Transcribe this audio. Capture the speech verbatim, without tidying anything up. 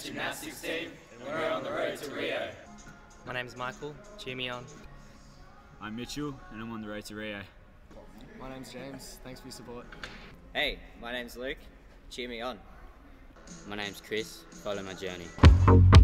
gymnastics team, and we're on the road to Rio. My name's Michael, cheer me on. I'm Mitchell, and I'm on the road to Rio. My name's James, thanks for your support. Hey, my name's Luke, cheer me on. My name's Chris, follow my journey.